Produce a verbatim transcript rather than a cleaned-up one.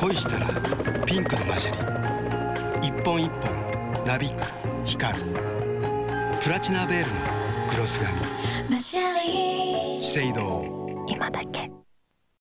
恋したらピンクのマシャリ、一本一本なびく光るプラチナベールのクロス髪、マシャリ資生堂、今だけ。